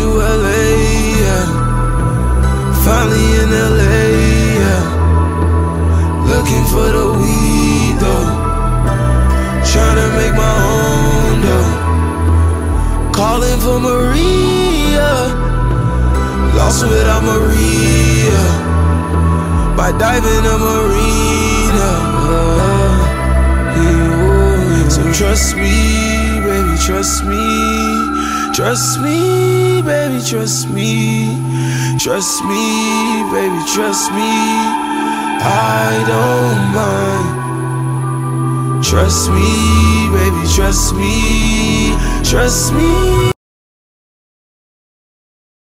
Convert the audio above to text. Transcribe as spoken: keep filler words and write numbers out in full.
to L A, yeah. Finally in L A, yeah. Looking for the weed, though. Tryna make my own, though. Calling for Maria. Lost without Maria. By diving a marina. So trust me, baby, trust me. Trust me, baby, trust me. Trust me, baby, trust me. I don't mind. Trust me, baby, trust me. Trust me.